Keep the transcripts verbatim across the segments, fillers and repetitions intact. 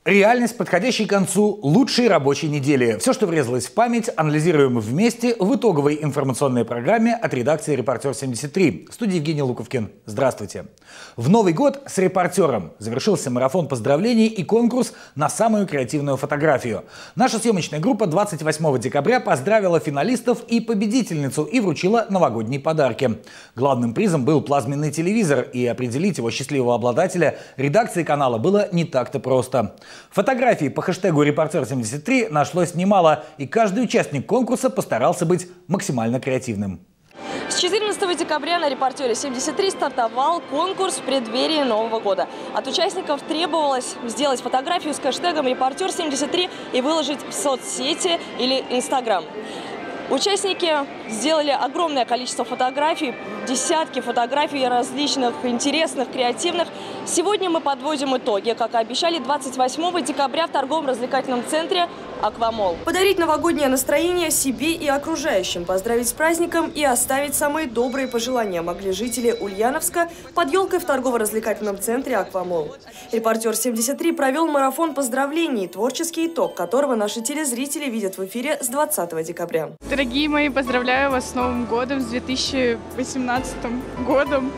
Реальность, подходящая к концу лучшей рабочей недели. Все, что врезалось в память, анализируем вместе в итоговой информационной программе от редакции «Репортер семьдесят три». В студии Евгений Луковкин. Здравствуйте. В Новый год с «Репортером» завершился марафон поздравлений и конкурс на самую креативную фотографию. Наша съемочная группа двадцать восьмого декабря поздравила финалистов и победительницу и вручила новогодние подарки. Главным призом был плазменный телевизор, и определить его счастливого обладателя редакции канала было не так-то просто. Фотографий по хэштегу «Репортер семьдесят три» нашлось немало, и каждый участник конкурса постарался быть максимально креативным. С четырнадцатого декабря на «Репортере семьдесят три» стартовал конкурс в преддверии Нового года. От участников требовалось сделать фотографию с хэштегом «Репортер семьдесят три» и выложить в соцсети или Инстаграм. Участники сделали огромное количество фотографий, десятки фотографий различных, интересных, креативных. Сегодня мы подводим итоги, как и обещали, двадцать восьмого декабря в торгово-развлекательном центре «Аквамолл». Подарить новогоднее настроение себе и окружающим, поздравить с праздником и оставить самые добрые пожелания могли жители Ульяновска под елкой в торгово-развлекательном центре «Аквамолл». «Репортер семьдесят три» провел марафон поздравлений, творческий итог которого наши телезрители видят в эфире с двадцатого декабря. Дорогие мои, поздравляю вас с Новым годом, с две тысячи восемнадцатым годом.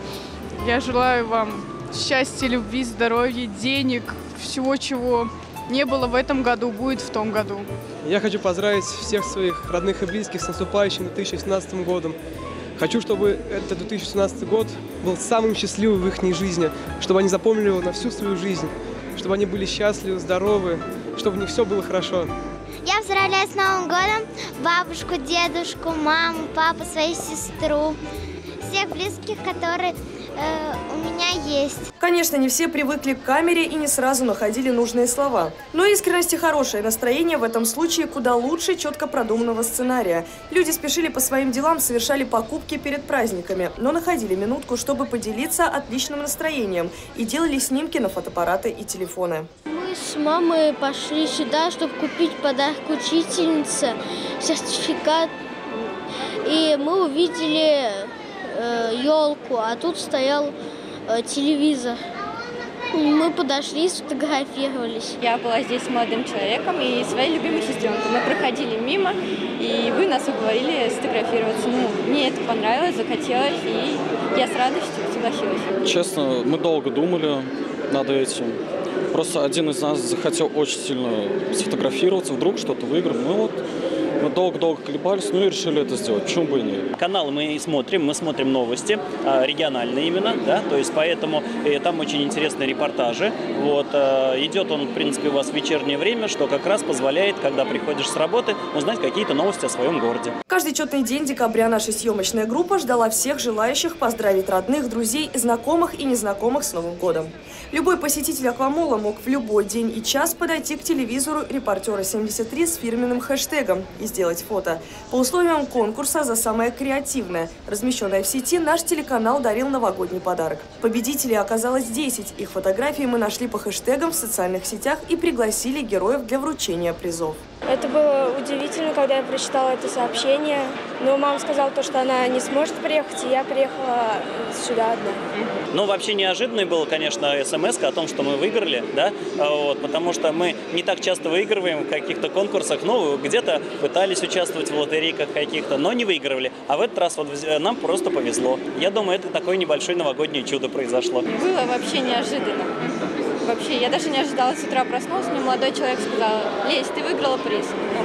Я желаю вам счастья, любви, здоровья, денег, всего, чего не было в этом году, будет в том году. Я хочу поздравить всех своих родных и близких с наступающим две тысячи восемнадцатым годом. Хочу, чтобы этот две тысячи восемнадцатый год был самым счастливым в их жизни, чтобы они запомнили его на всю свою жизнь, чтобы они были счастливы, здоровы, чтобы у них все было хорошо. Я поздравляю с Новым годом бабушку, дедушку, маму, папу, свою сестру, всех близких, которые э, у меня есть. Конечно, не все привыкли к камере и не сразу находили нужные слова. Но искренность и хорошее настроение в этом случае куда лучше четко продуманного сценария. Люди спешили по своим делам, совершали покупки перед праздниками, но находили минутку, чтобы поделиться отличным настроением, и делали снимки на фотоаппараты и телефоны. Мы с мамой пошли сюда, чтобы купить подарок учительнице, сертификат. И мы увидели э, елку, а тут стоял э, телевизор. Мы подошли, сфотографировались. Я была здесь с молодым человеком и своей любимой сестренкой. Мы проходили мимо, и вы нас уговорили сфотографироваться. Ну, мне это понравилось, захотелось, и я с радостью согласилась. Честно, мы долго думали над этим. Просто один из нас захотел очень сильно сфотографироваться, вдруг что-то выиграем. Ну вот, мы долго-долго колебались, ну и решили это сделать. Почему бы и нет? Канал мы смотрим, мы смотрим новости, региональные именно, да, то есть поэтому там очень интересные репортажи. Вот, идет он, в принципе, у вас в вечернее время, что как раз позволяет, когда приходишь с работы, узнать какие-то новости о своем городе. Каждый четный день декабря наша съемочная группа ждала всех желающих поздравить родных, друзей, знакомых и незнакомых с Новым годом. Любой посетитель «Аквамолла» мог в любой день и час подойти к телевизору «Репортера семьдесят три» с фирменным хэштегом и сделать фото. По условиям конкурса за самое креативное, размещенное в сети, наш телеканал дарил новогодний подарок. Победителей оказалось десять. Их фотографии мы нашли по хэштегам в социальных сетях и пригласили героев для вручения призов. Это было удивительно, когда я прочитала это сообщение. Но мама сказала, то, что она не сможет приехать, и я приехала сюда одна. Ну, вообще неожиданной было, конечно, смс-ка о том, что мы выиграли, да, вот, потому что мы не так часто выигрываем в каких-то конкурсах, ну, где-то пытались участвовать в лотерейках каких-то, но не выигрывали. А в этот раз вот нам просто повезло. Я думаю, это такое небольшое новогоднее чудо произошло. Было вообще неожиданно. Вообще, я даже не ожидала, с утра проснулась, мне молодой человек сказал: «Лесь, ты выиграла приз».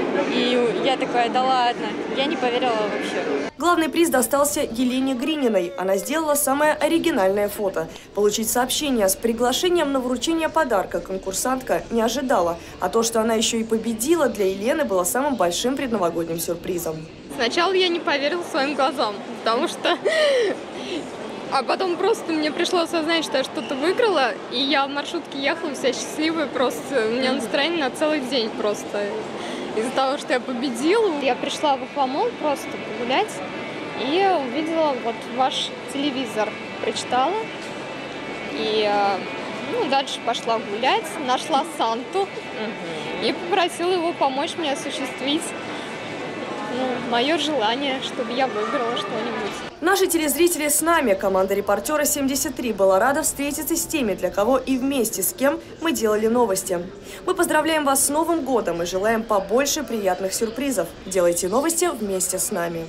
И я такая: да ладно, я не поверила вообще. Главный приз достался Елене Грининой. Она сделала самое оригинальное фото. Получить сообщение с приглашением на вручение подарка конкурсантка не ожидала. А то, что она еще и победила, для Елены было самым большим предновогодним сюрпризом. Сначала я не поверила своим глазам, потому что... А потом просто мне пришло осознать, что я что-то выиграла, и я в маршрутке ехала вся счастливая, просто у меня настроение на целый день просто из-за того, что я победила. Я пришла в Аквамолл просто погулять и увидела вот ваш телевизор, прочитала, и ну, дальше пошла гулять, нашла Санту и попросила его помочь мне осуществить ну, мое желание, чтобы я выиграла что-нибудь. Наши телезрители с нами. Команда «Репортера семьдесят три» была рада встретиться с теми, для кого и вместе с кем мы делали новости. Мы поздравляем вас с Новым годом и желаем побольше приятных сюрпризов. Делайте новости вместе с нами.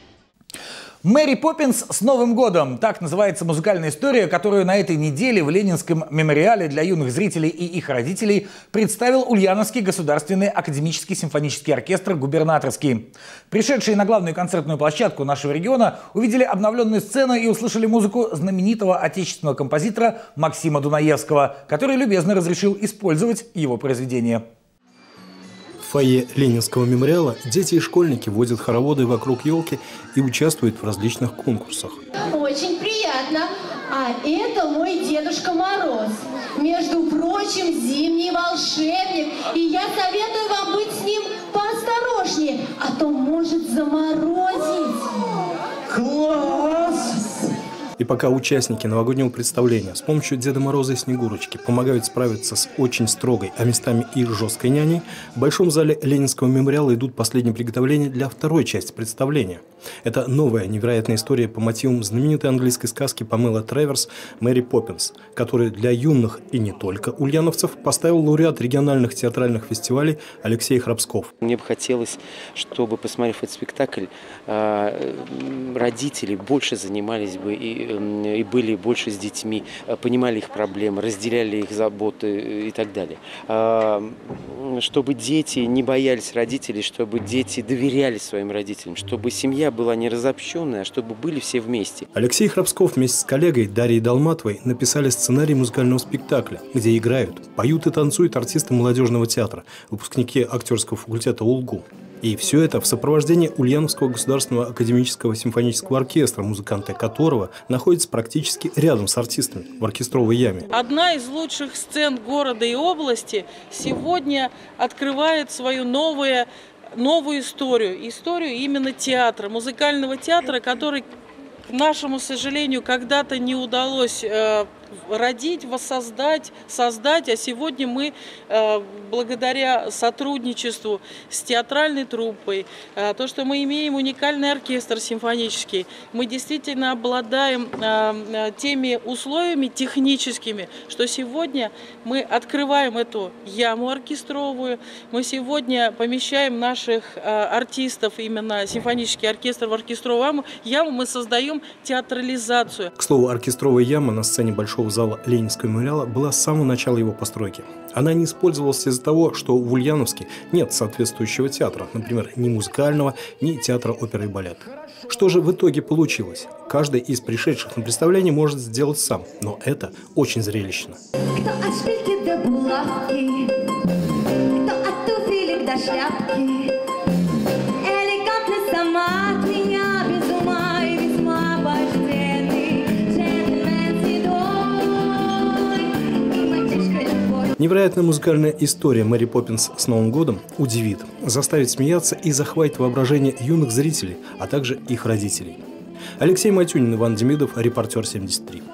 «Мэри Поппинс с Новым годом» – так называется музыкальная история, которую на этой неделе в Ленинском мемориале для юных зрителей и их родителей представил Ульяновский государственный академический симфонический оркестр «Губернаторский». Пришедшие на главную концертную площадку нашего региона увидели обновленную сцену и услышали музыку знаменитого отечественного композитора Максима Дунаевского, который любезно разрешил использовать его произведение. В фойе Ленинского мемориала дети и школьники водят хороводы вокруг елки и участвуют в различных конкурсах. Очень приятно. А это мой Дедушка Мороз. Между прочим, зимний волшебник. И я советую вам быть с ним поосторожнее, а то может заморозить. Класс! И пока участники новогоднего представления с помощью Деда Мороза и Снегурочки помогают справиться с очень строгой, а местами и жесткой няней, в Большом зале Ленинского мемориала идут последние приготовления для второй части представления. Это новая невероятная история по мотивам знаменитой английской сказки Памелы Треверс «Мэри Поппинс», которую для юных и не только ульяновцев поставил лауреат региональных театральных фестивалей Алексей Храбсков. Мне бы хотелось, чтобы, посмотрев этот спектакль, родители больше занимались бы и и были больше с детьми, понимали их проблемы, разделяли их заботы и так далее. Чтобы дети не боялись родителей, чтобы дети доверяли своим родителям, чтобы семья была не разобщенная, а чтобы были все вместе. Алексей Храбсков вместе с коллегой Дарьей Долматовой написали сценарий музыкального спектакля, где играют, поют и танцуют артисты молодежного театра, выпускники актерского факультета УЛГУ. И все это в сопровождении Ульяновского государственного академического симфонического оркестра, музыканты которого находятся практически рядом с артистами в оркестровой яме. Одна из лучших сцен города и области сегодня открывает свою новую, новую историю. Историю именно театра, музыкального театра, который, к нашему сожалению, когда-то не удалось э, родить, воссоздать, создать, а сегодня мы, э, благодаря сотрудничеству с театральной труппой, э, то, что мы имеем уникальный оркестр симфонический, мы действительно обладаем э, теми условиями техническими, что сегодня мы открываем эту яму оркестровую, мы сегодня помещаем наших э, артистов, именно симфонический оркестр в оркестровую яму, мы создаем театрализацию. К слову, оркестровая яма на сцене Большого зала Ленинского мемориала была с самого начала его постройки. Она не использовалась из-за того, что в Ульяновске нет соответствующего театра, например, ни музыкального, ни театра оперы и балета. Что же в итоге получилось? Каждый из пришедших на представление может сделать сам, но это очень зрелищно. Кто от шпильки до булавки, кто от туфелек до шляпки, элегантно сама от меня без ума и весьма почтенный джентльмен седой и мальчишка любовь. Невероятная музыкальная история «Мэри Поппинс с Новым годом» удивит, заставит смеяться и захватит воображение юных зрителей, а также их родителей. Алексей Матюнин, Иван Демидов, Репортер семьдесят три.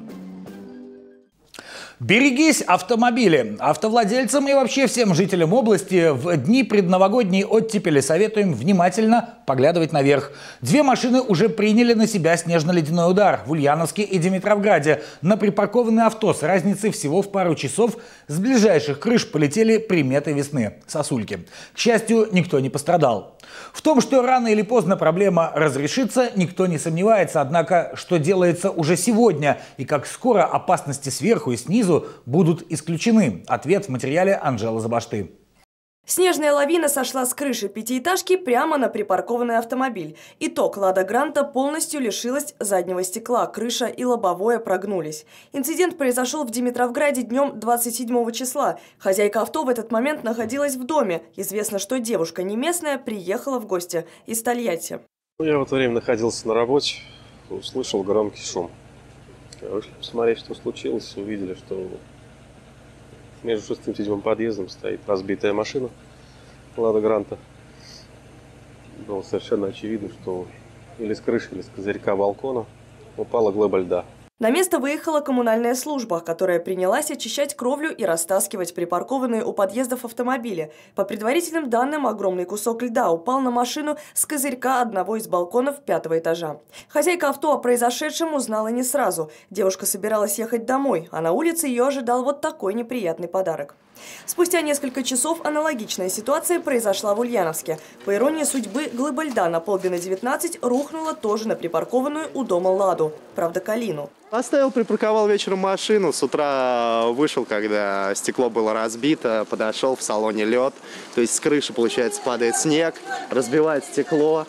Берегись автомобили! Автовладельцам и вообще всем жителям области в дни предновогодней оттепели советуем внимательно поглядывать наверх. Две машины уже приняли на себя снежно-ледяной удар в Ульяновске и Димитровграде. На припаркованное авто с разницей всего в пару часов с ближайших крыш полетели приметы весны – сосульки. К счастью, никто не пострадал. В том, что рано или поздно проблема разрешится, никто не сомневается. Однако, что делается уже сегодня и как скоро опасности сверху и снизу будут исключены? Ответ в материале Анжелы Забашты. Снежная лавина сошла с крыши пятиэтажки прямо на припаркованный автомобиль. Итог: Лада Гранта полностью лишилась заднего стекла, крыша и лобовое прогнулись. Инцидент произошел в Димитровграде днем двадцать седьмого числа. Хозяйка авто в этот момент находилась в доме. Известно, что девушка не местная приехала в гости из Тольятти. Я в это время находился на работе, услышал громкий шум. Вышли посмотреть, что случилось, увидели, что между шестым и седьмым подъездом стоит разбитая машина Лада Гранта. Было совершенно очевидно, что или с крыши, или с козырька балкона упала глыба льда. На место выехала коммунальная служба, которая принялась очищать кровлю и растаскивать припаркованные у подъездов автомобили. По предварительным данным, огромный кусок льда упал на машину с козырька одного из балконов пятого этажа. Хозяйка авто о произошедшем узнала не сразу. Девушка собиралась ехать домой, а на улице ее ожидал вот такой неприятный подарок. Спустя несколько часов аналогичная ситуация произошла в Ульяновске. По иронии судьбы, глыба льда на Полбина девятнадцать рухнула тоже на припаркованную у дома «Ладу», правда, «Калину». Поставил, припарковал вечером машину, с утра вышел, когда стекло было разбито, подошел, в салоне лед, то есть с крыши, получается, падает снег, разбивает стекло.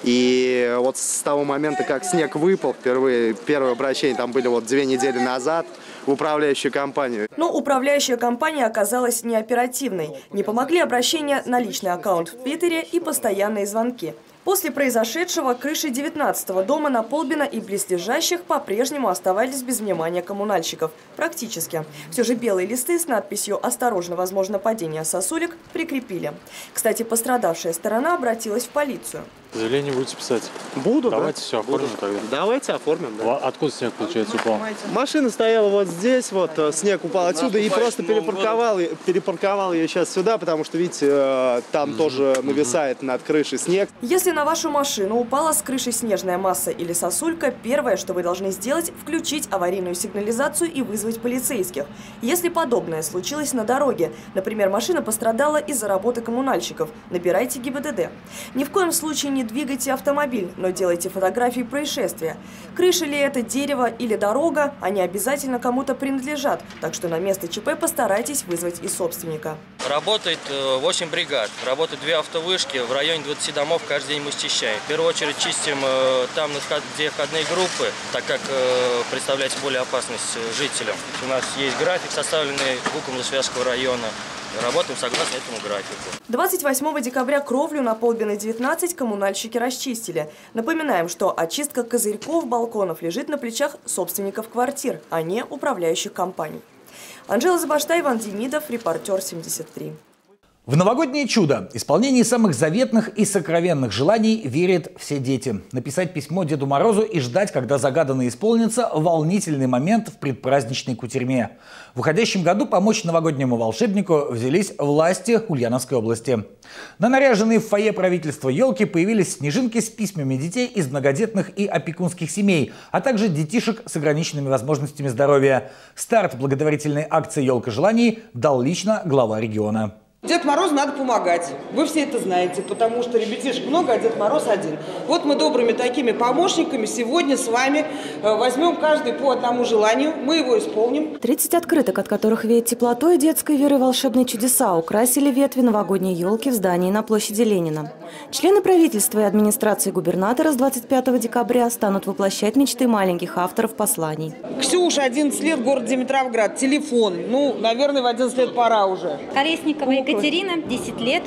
И вот с того момента, как снег выпал, впервые, первое обращение там были вот две недели назад, в управляющую компанию. Но управляющая компания оказалась неоперативной. Не помогли обращения на личный аккаунт в Твиттере и постоянные звонки. После произошедшего крыши девятнадцатого дома на Полбина и близлежащих по-прежнему оставались без внимания коммунальщиков. Практически. Все же белые листы с надписью «Осторожно, возможно падение сосулек» прикрепили. Кстати, пострадавшая сторона обратилась в полицию. Заявление будете писать? Буду, Давайте да? все оформим Буду. тогда. Давайте оформим, да. Откуда снег, получается, упал? Машина стояла вот здесь, вот снег упал отсюда и просто перепарковал, перепарковал ее сейчас сюда, потому что, видите, там mm-hmm. тоже нависает mm-hmm. над крышей снег. Если на вашу машину упала с крыши снежная масса или сосулька, первое, что вы должны сделать, включить аварийную сигнализацию и вызвать полицейских. Если подобное случилось на дороге, например, машина пострадала из-за работы коммунальщиков, набирайте ГИБДД. Ни в коем случае не двигайте автомобиль, но делайте фотографии происшествия. Крыша ли это, дерево или дорога, они обязательно кому-то принадлежат, так что на место ЧП постарайтесь вызвать и собственника. Работает восемь бригад, работают две автовышки, в районе двадцати домов каждый день мы счищаем. В первую очередь чистим там, где входные группы, так как представляется более опасность жителям. У нас есть график, составленный ГУКом Лосвязского района. Работаем согласно этому графику. двадцать восьмого декабря кровлю на Полбина девятнадцать коммунальщики расчистили. Напоминаем, что очистка козырьков балконов лежит на плечах собственников квартир, а не управляющих компаний. Анжела Забашта, Иван Демидов, Репортер семьдесят три. В новогоднее чудо, исполнение самых заветных и сокровенных желаний верят все дети. Написать письмо Деду Морозу и ждать, когда загаданное исполнится – волнительный момент в предпраздничной кутерьме. В уходящем году помочь новогоднему волшебнику взялись власти Ульяновской области. На наряженные в фойе правительства елки появились снежинки с письмами детей из многодетных и опекунских семей, а также детишек с ограниченными возможностями здоровья. Старт благотворительной акции «Елка желаний» дал лично глава региона. Дед Морозу надо помогать. Вы все это знаете, потому что ребятишек много, а Дед Мороз один. Вот мы добрыми такими помощниками сегодня с вами возьмем каждый по одному желанию, мы его исполним. тридцать открыток, от которых веет теплотой, детской верой волшебные чудеса, украсили ветви новогодней елки в здании на площади Ленина. Члены правительства и администрации губернатора с двадцать пятого декабря станут воплощать мечты маленьких авторов посланий. Ксюша, одиннадцать лет, город Димитровград, телефон. Ну, наверное, в одиннадцать лет пора уже. Колесникова Екатерина, десять лет,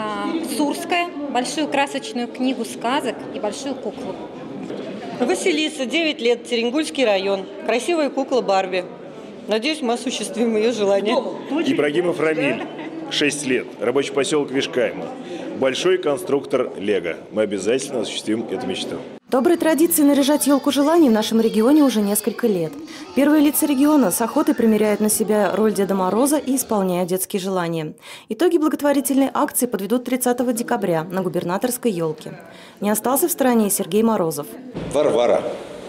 Сурская, большую красочную книгу сказок и большую куклу. Василиса, девять лет, Теренгульский район, красивая кукла Барби. Надеюсь, мы осуществим ее желание. Ибрагимов Рамиль, шесть лет, рабочий поселок Вишкайма, большой конструктор Лего. Мы обязательно осуществим эту мечту. Доброй традиции наряжать елку желаний в нашем регионе уже несколько лет. Первые лица региона с охотой примеряют на себя роль Деда Мороза и исполняют детские желания. Итоги благотворительной акции подведут тридцатого декабря на губернаторской елке. Не остался в стороне и Сергей Морозов. Варвара,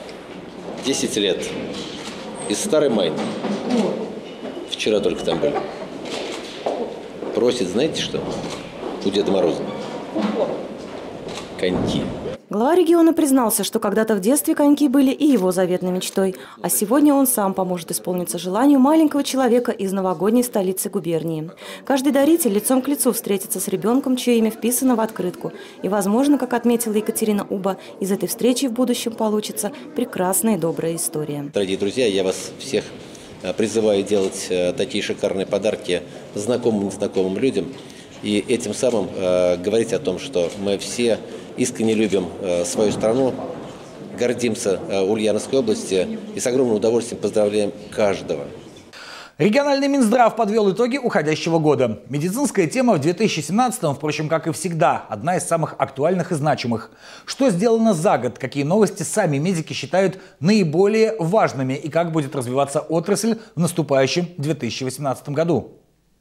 десять лет, из Старой Майны. Вчера только там были. Просит, знаете что, у Деда Мороза? Коньки. Глава региона признался, что когда-то в детстве коньки были и его заветной мечтой, а сегодня он сам поможет исполниться желанию маленького человека из новогодней столицы губернии. Каждый даритель лицом к лицу встретится с ребенком, чье имя вписано в открытку. И, возможно, как отметила Екатерина Уба, из этой встречи в будущем получится прекрасная и добрая история. Дорогие друзья, я вас всех призываю делать такие шикарные подарки знакомым и незнакомым людям. И этим самым э, говорить о том, что мы все искренне любим э, свою страну, гордимся э, Ульяновской области и с огромным удовольствием поздравляем каждого. Региональный Минздрав подвел итоги уходящего года. Медицинская тема в две тысячи семнадцатом, впрочем, как и всегда, одна из самых актуальных и значимых. Что сделано за год, какие новости сами медики считают наиболее важными и как будет развиваться отрасль в наступающем две тысячи восемнадцатом году.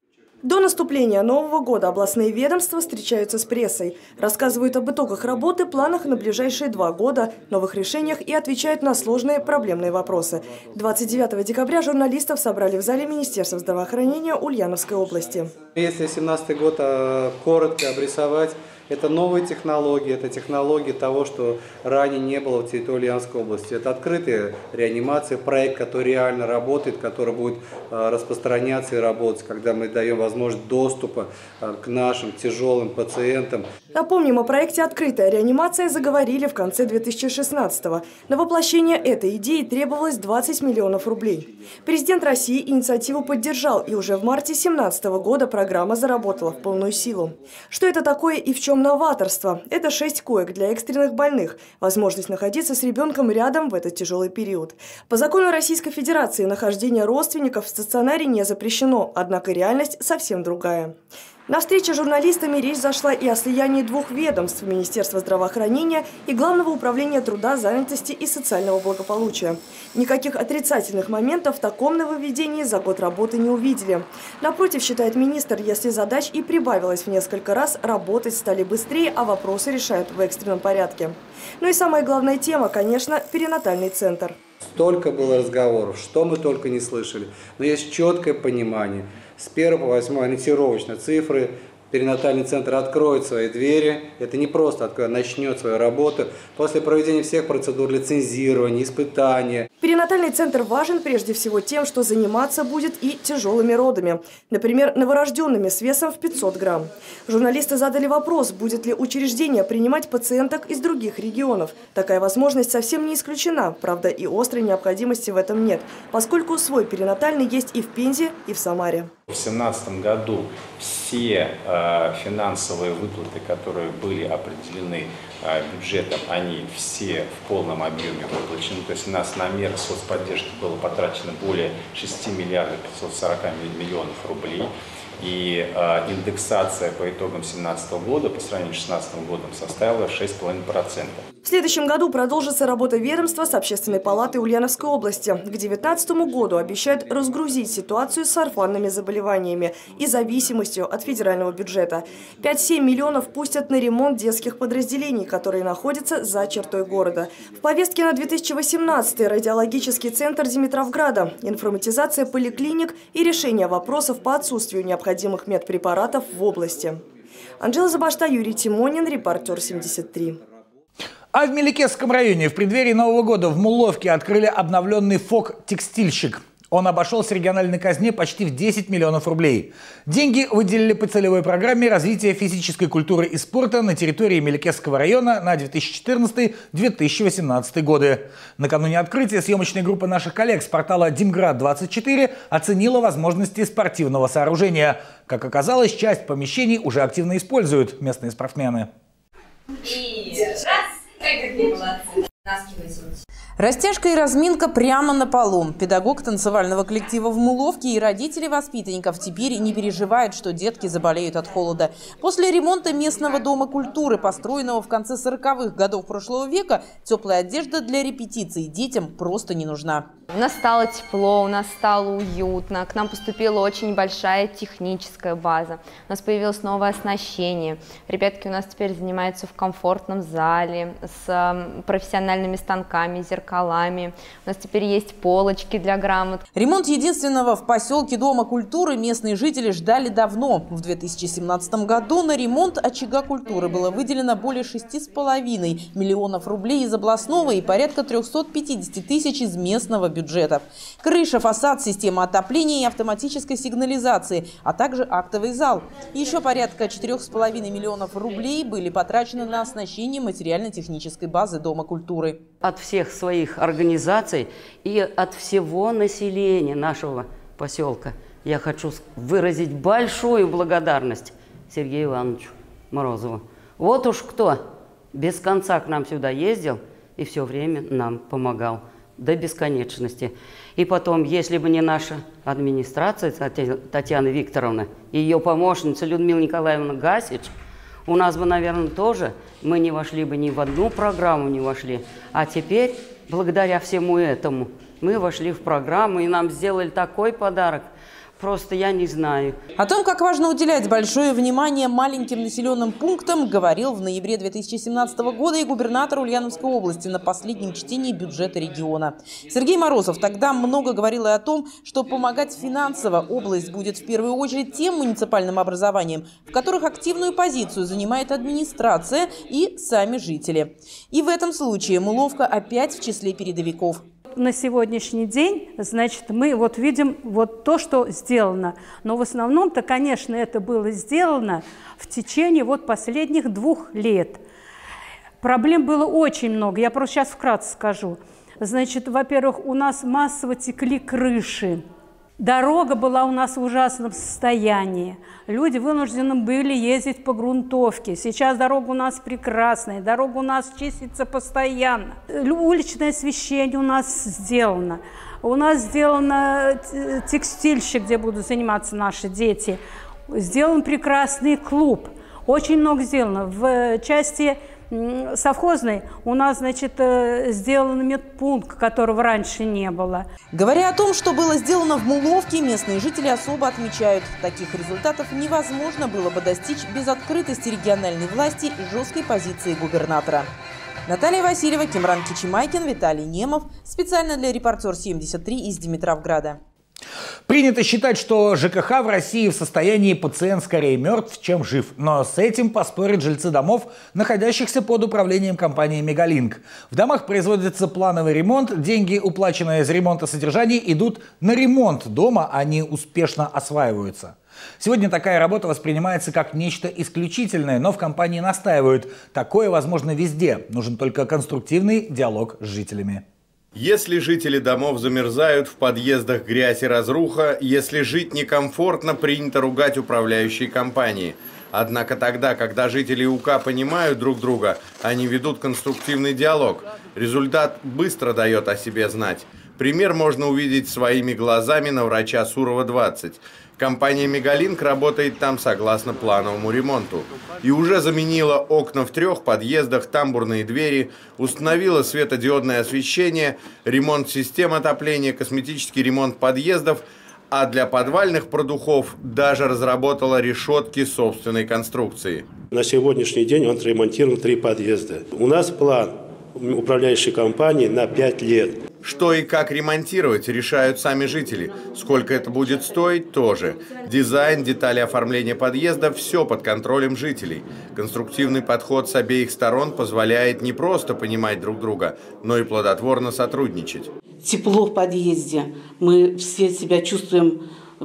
До наступления Нового года областные ведомства встречаются с прессой, рассказывают об итогах работы, планах на ближайшие два года, новых решениях и отвечают на сложные проблемные вопросы. двадцать девятого декабря журналистов собрали в зале Министерства здравоохранения Ульяновской области. Если семнадцатый год коротко обрисовать, это новые технологии, это технологии того, что ранее не было в территории Ульяновской области. Это открытая реанимация, проект, который реально работает, который будет распространяться и работать, когда мы даем возможность доступа к нашим тяжелым пациентам. Напомним, о проекте «Открытая реанимация» заговорили в конце две тысячи шестнадцатого. На воплощение этой идеи требовалось двадцать миллионов рублей. Президент России инициативу поддержал, и уже в марте две тысячи семнадцатого года программа заработала в полную силу. Что это такое и в чем новаторство? Это шесть коек для экстренных больных, возможность находиться с ребенком рядом в этот тяжелый период. По закону Российской Федерации нахождение родственников в стационаре не запрещено, однако реальность совсем другая. На встрече с журналистами речь зашла и о слиянии двух ведомств – Министерства здравоохранения и Главного управления труда, занятости и социального благополучия. Никаких отрицательных моментов в таком нововведении за год работы не увидели. Напротив, считает министр, если задач и прибавилось в несколько раз, работать стали быстрее, а вопросы решают в экстренном порядке. Ну и самая главная тема, конечно, перинатальный центр. Столько было разговоров, что мы только не слышали, но есть четкое понимание. С первого по восьмой ориентировочно цифры. Перинатальный центр откроет свои двери. Это не просто откроет, начнет свою работу после проведения всех процедур лицензирования, испытания. Перинатальный центр важен прежде всего тем, что заниматься будет и тяжелыми родами. Например, новорожденными с весом в пятьсот грамм. Журналисты задали вопрос, будет ли учреждение принимать пациенток из других регионов. Такая возможность совсем не исключена. Правда, и острой необходимости в этом нет, поскольку свой перинатальный есть и в Пензе, и в Самаре. В две тысячи семнадцатом году все э, финансовые выплаты, которые были определены э, бюджетом, они все в полном объеме выплачены. То есть у нас на меры соцподдержки было потрачено более шести миллиардов пятьсот сорок миллионов рублей. И э, индексация по итогам две тысячи семнадцатого года по сравнению с две тысячи шестнадцатым годом составила шесть целых пять десятых процента. В следующем году продолжится работа ведомства с Общественной палатой Ульяновской области. К две тысячи девятнадцатому году обещают разгрузить ситуацию с орфанными заболеваниями и зависимостью от федерального бюджета. пять-семь миллионов пустят на ремонт детских подразделений, которые находятся за чертой города. В повестке на две тысячи восемнадцатый радиологический центр Димитровграда, информатизация поликлиник и решение вопросов по отсутствию необходимых медпрепаратов в области. Анжела Забашта, Юрий Тимонин, Репортер семьдесят три. А в Меликесском районе в преддверии Нового года в Мулловке открыли обновленный ФОК-текстильщик. Он обошелся региональной казне почти в десять миллионов рублей. Деньги выделили по целевой программе развития физической культуры и спорта на территории Меликесского района на две тысячи четырнадцатый — две тысячи восемнадцатый годы. Накануне открытия съемочная группа наших коллег с портала Димград двадцать четыре оценила возможности спортивного сооружения. Как оказалось, часть помещений уже активно используют местные спортсмены. И раз, какие молодцы. Растяжка и разминка прямо на полу. Педагог танцевального коллектива в Мулловке и родители воспитанников теперь не переживают, что детки заболеют от холода. После ремонта местного дома культуры, построенного в конце сороковых годов прошлого века, теплая одежда для репетиций детям просто не нужна. У нас стало тепло, у нас стало уютно, к нам поступила очень большая техническая база, у нас появилось новое оснащение. Ребятки у нас теперь занимаются в комфортном зале, с профессиональными станками, зеркалами. У нас теперь есть полочки для грамот. Ремонт единственного в поселке Дома культуры местные жители ждали давно. В две тысячи семнадцатом году на ремонт очага культуры было выделено более шести с половиной миллионов рублей из областного и порядка трёхсот пятидесяти тысяч из местного бюджета. Крыша, фасад, система отопления и автоматической сигнализации, а также актовый зал. Еще порядка четырёх с половиной миллионов рублей были потрачены на оснащение материально-технической базы Дома культуры. От всех своих организаций и от всего населения нашего поселка я хочу выразить большую благодарность Сергею Ивановичу Морозову. Вот уж кто без конца к нам сюда ездил и все время нам помогал. до бесконечности. И потом, если бы не наша администрация, Татьяна Викторовна, и ее помощница Людмила Николаевна Гасич, у нас бы, наверное, тоже мы не вошли бы ни в одну программу, не вошли. А теперь, благодаря всему этому, мы вошли в программу, и нам сделали такой подарок. Просто я не знаю. О том, как важно уделять большое внимание маленьким населенным пунктам, говорил в ноябре две тысячи семнадцатого года и губернатор Ульяновской области на последнем чтении бюджета региона. Сергей Морозов тогда много говорил и о том, что помогать финансово область будет в первую очередь тем муниципальным образованием, в которых активную позицию занимает администрация и сами жители. И в этом случае Муловка опять в числе передовиков. На сегодняшний день, значит, мы вот видим вот то, что сделано. Но в основном-то, конечно, это было сделано в течение вот последних двух лет. Проблем было очень много. Я просто сейчас вкратце скажу. Значит, во-первых, у нас массово текли крыши. Дорога была у нас в ужасном состоянии. Люди вынуждены были ездить по грунтовке. Сейчас дорога у нас прекрасная, дорога у нас чистится постоянно. Уличное освещение у нас сделано. У нас сделано текстильщик, где будут заниматься наши дети. Сделан прекрасный клуб. Очень много сделано. В части совхозной у нас, значит, сделан медпункт, которого раньше не было. Говоря о том, что было сделано в Муловке, местные жители особо отмечают, таких результатов невозможно было бы достичь без открытости региональной власти и жесткой позиции губернатора. Наталья Васильева, Кимран Кичимайкин, Виталий Немов. Специально для «Репортер семьдесят три» из Димитровграда. Принято считать, что ЖКХ в России в состоянии пациент скорее мертв, чем жив. Но с этим поспорят жильцы домов, находящихся под управлением компании «Мегалинк». В домах производится плановый ремонт. Деньги, уплаченные за ремонт и содержание, идут на ремонт дома, они успешно осваиваются. Сегодня такая работа воспринимается как нечто исключительное, но в компании настаивают. Такое возможно везде. Нужен только конструктивный диалог с жителями. Если жители домов замерзают, в подъездах грязь и разруха, если жить некомфортно, принято ругать управляющие компании. Однако тогда, когда жители УК понимают друг друга, они ведут конструктивный диалог. Результат быстро дает о себе знать. Пример можно увидеть своими глазами на врача Сурова двадцать. Компания «Мегалинк» работает там согласно плановому ремонту. И уже заменила окна в трех подъездах, тамбурные двери, установила светодиодное освещение, ремонт систем отопления, косметический ремонт подъездов, а для подвальных продухов даже разработала решетки собственной конструкции. На сегодняшний день он отремонтировал три подъезда. У нас план управляющей компании на пять лет. Что и как ремонтировать, решают сами жители. Сколько это будет стоить, тоже. Дизайн, детали оформления подъезда – все под контролем жителей. Конструктивный подход с обеих сторон позволяет не просто понимать друг друга, но и плодотворно сотрудничать. Тепло в подъезде. Мы все себя чувствуем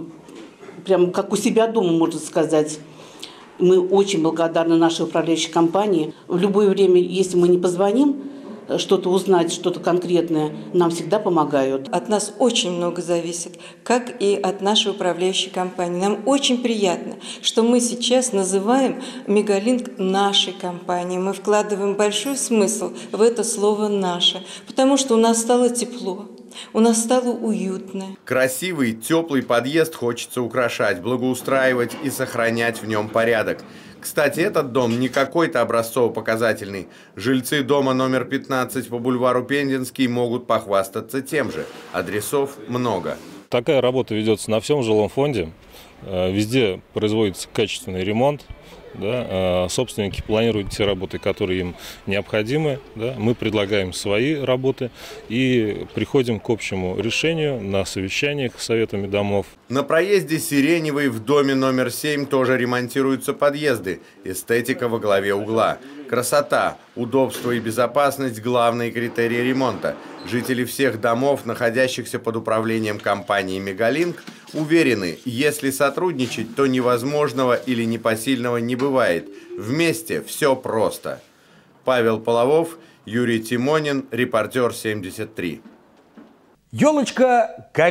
прям как у себя дома, можно сказать. Мы очень благодарны нашей управляющей компании. В любое время, если мы не позвоним, что-то узнать, что-то конкретное, нам всегда помогают. От нас очень много зависит, как и от нашей управляющей компании. Нам очень приятно, что мы сейчас называем «Мегалинк» нашей компанией. Мы вкладываем большой смысл в это слово «наше», потому что у нас стало тепло. У нас стало уютно. Красивый, теплый подъезд хочется украшать, благоустраивать и сохранять в нем порядок. Кстати, этот дом не какой-то образцово-показательный. Жильцы дома номер пятнадцать по бульвару Пензенский могут похвастаться тем же. Адресов много. Такая работа ведется на всем жилом фонде. Везде производится качественный ремонт. Да, собственники планируют те работы, которые им необходимы. Да, мы предлагаем свои работы и приходим к общему решению на совещаниях с советами домов. На проезде Сиреневой в доме номер семь тоже ремонтируются подъезды. Эстетика во главе угла. Красота, удобство и безопасность – главные критерии ремонта. Жители всех домов, находящихся под управлением компании «Мегалинк», уверены, если сотрудничать, то невозможного или непосильного не бывает. Вместе все просто. Павел Половов, Юрий Тимонин, Репортер семьдесят три. Елочка гори.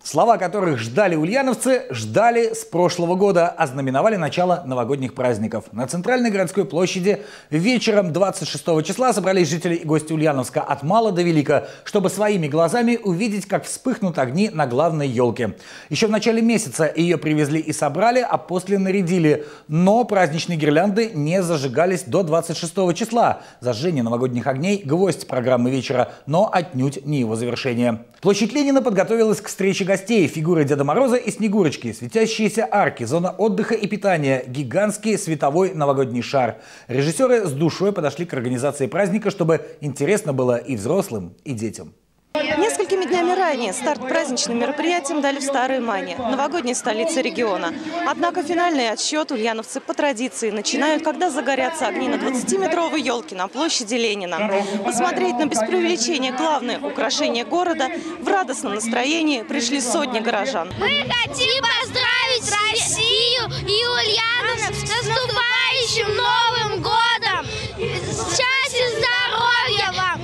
Слова которых ждали ульяновцы, ждали с прошлого года, ознаменовали начало новогодних праздников. На центральной городской площади вечером двадцать шестого числа собрались жители и гости Ульяновска от мала до велика, чтобы своими глазами увидеть, как вспыхнут огни на главной елке. Еще в начале месяца ее привезли и собрали, а после нарядили. Но праздничные гирлянды не зажигались до двадцать шестого числа. Зажжение новогодних огней – гвоздь программы вечера, но отнюдь не его завершение. Площадь Ленина подготовилась к встрече гостей. Фигуры Деда Мороза и Снегурочки, светящиеся арки, зона отдыха и питания, гигантский световой новогодний шар. Режиссеры с душой подошли к организации праздника, чтобы интересно было и взрослым, и детям. Несколькими днями ранее старт праздничным мероприятиям дали в Старой Мане, новогодней столице региона. Однако финальный отсчет ульяновцы по традиции начинают, когда загорятся огни на двадцатиметровой елке на площади Ленина. Посмотреть на без преувеличения главное украшение города в радостном настроении пришли сотни горожан. Мы хотим поздравить Россию и Ульяновск с наступающим Новым годом! Счастья, здоровья вам!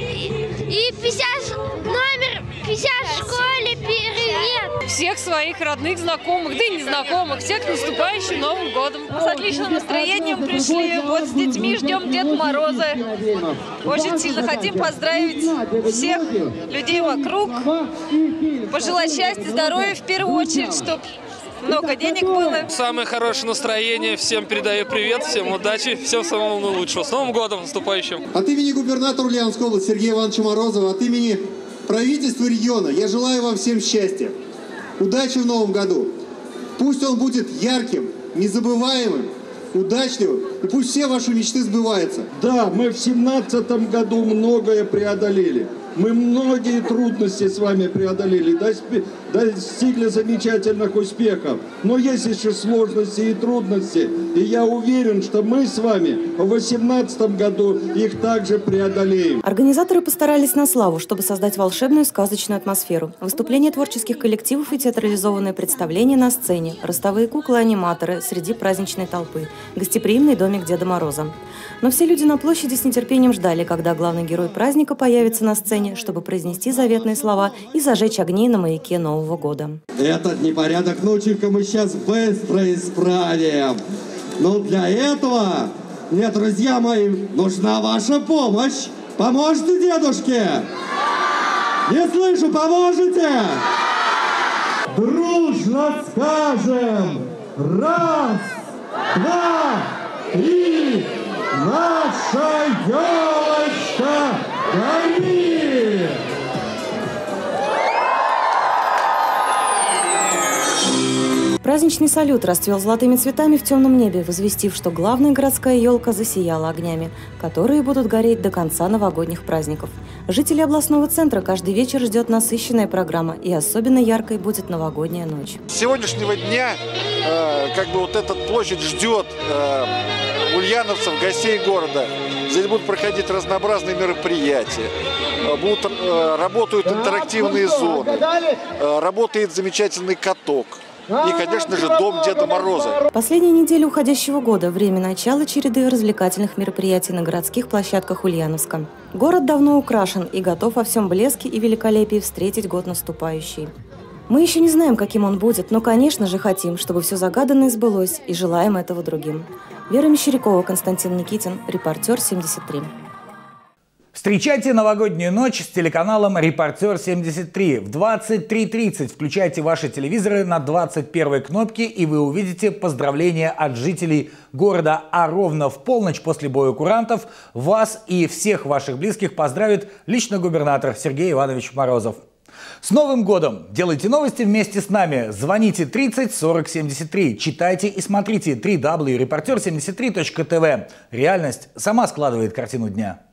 И пятьдесят, номер пятьдесят в школе привет! Всех своих родных, знакомых, да и незнакомых, всех с наступающим Новым годом. Мы с отличным настроением пришли, вот с детьми ждем Деда Мороза. Очень сильно хотим поздравить всех людей вокруг, пожелать счастья, здоровья в первую очередь, чтобы много денег было. Самое хорошее настроение. Всем передаю привет, всем удачи, всем самого лучшего. С Новым годом наступающим. От имени губернатора Ульяновской области Сергея Ивановича Морозова, от имени правительства региона я желаю вам всем счастья, удачи в Новом году. Пусть он будет ярким, незабываемым, удачливым, и пусть все ваши мечты сбываются. Да, мы в семнадцатом году многое преодолели. Мы многие трудности с вами преодолели, достигли замечательных успехов. Но есть еще сложности и трудности. И я уверен, что мы с вами в две тысячи восемнадцатом году их также преодолеем. Организаторы постарались на славу, чтобы создать волшебную сказочную атмосферу. Выступления творческих коллективов и театрализованные представления на сцене, ростовые куклы-аниматоры среди праздничной толпы, гостеприимный домик Деда Мороза. Но все люди на площади с нетерпением ждали, когда главный герой праздника появится на сцене, чтобы произнести заветные слова и зажечь огни на маяке Нового года. Этот непорядок, внученька, мы сейчас быстро исправим. Но для этого, мне, друзья мои, нужна ваша помощь. Поможете, дедушке? Не слышу, поможете? Дружно скажем. Раз, два, три. Наша елочка горит! Праздничный салют расцвел золотыми цветами в темном небе, возвестив, что главная городская елка засияла огнями, которые будут гореть до конца новогодних праздников. Жители областного центра каждый вечер ждет насыщенная программа, и особенно яркой будет новогодняя ночь. С сегодняшнего дня э, как бы вот эта площадь ждет э, ульяновцев, гостей города. Здесь будут проходить разнообразные мероприятия, будут, э, работают интерактивные зоны, э, работает замечательный каток. И, конечно же, дом Деда Мороза. Последняя неделя уходящего года – время начала череды развлекательных мероприятий на городских площадках Ульяновска. Город давно украшен и готов во всем блеске и великолепии встретить год наступающий. Мы еще не знаем, каким он будет, но, конечно же, хотим, чтобы все загаданное сбылось, и желаем этого другим. Вера Мещерякова, Константин Никитин, Репортер семьдесят три. Встречайте новогоднюю ночь с телеканалом «Репортер семьдесят три». В двадцать три тридцать включайте ваши телевизоры на двадцать первой кнопке, и вы увидите поздравления от жителей города. А ровно в полночь после боя курантов вас и всех ваших близких поздравит лично губернатор Сергей Иванович Морозов. С Новым годом! Делайте новости вместе с нами. Звоните тридцать сорок семьдесят три. Читайте и смотрите дабл ю дабл ю дабл ю точка репортер семьдесят три точка тв. Реальность сама складывает картину дня.